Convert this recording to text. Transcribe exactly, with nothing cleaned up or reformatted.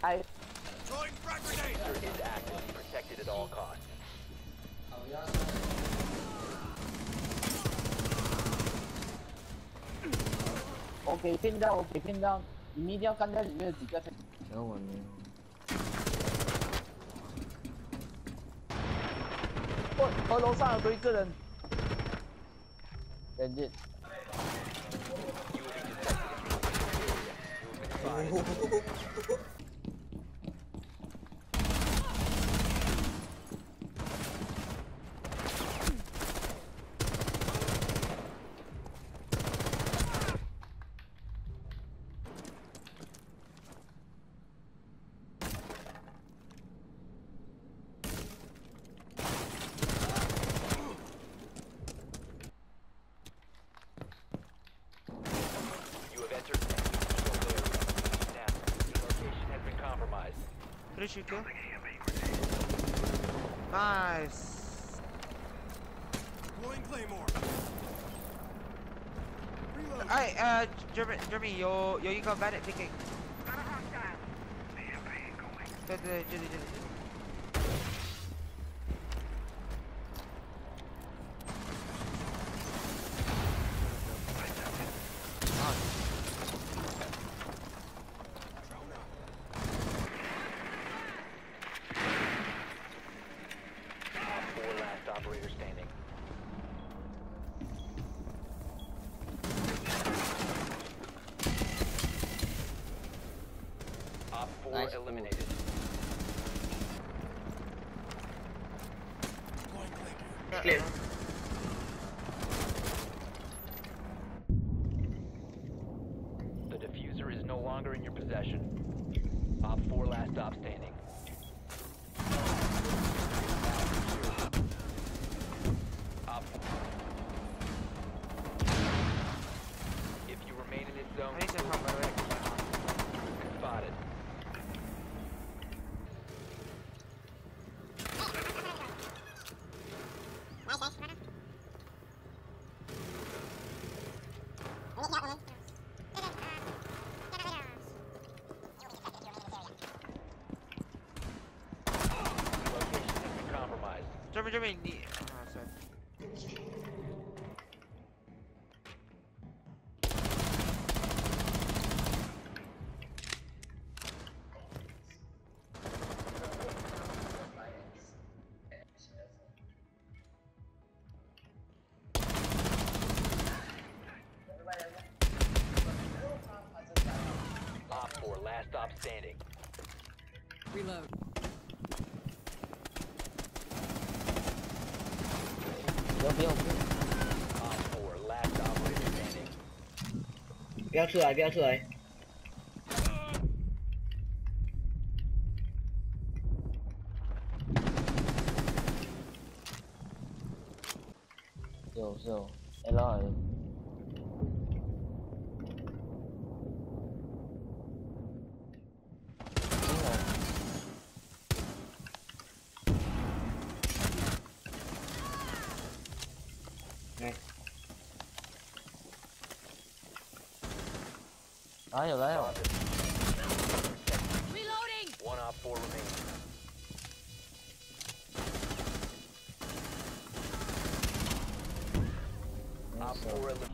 I. Throwing frag grenade. Diffuser is active, protected at all costs. OK， 偏down，OK， 偏down，你们一定要干掉里面的几个。 等我呢。 哦，和楼上有多一个人。人家。 Finish your kill. Nice. Deploying Claymore. Alright, uh, Jeremy, Jeremy, yo, yo, you got bandit picking. Got a hostile. Campaign going. Operator standing. Op four nice. Eliminated. Clear. The diffuser is no longer in your possession. Op four last stop standing. If you remain in this zone, I need to come back. Spotted. Location has been compromised. Jeremy, Jeremy, need. Oh, sorry. Op four last stop standing. Reload. 有没有？ Op four last operator standing. 不要出来，不要出来。 有是有 ，L 二。 哪有哪有 Reloading. One op four remaining. Op four eliminated.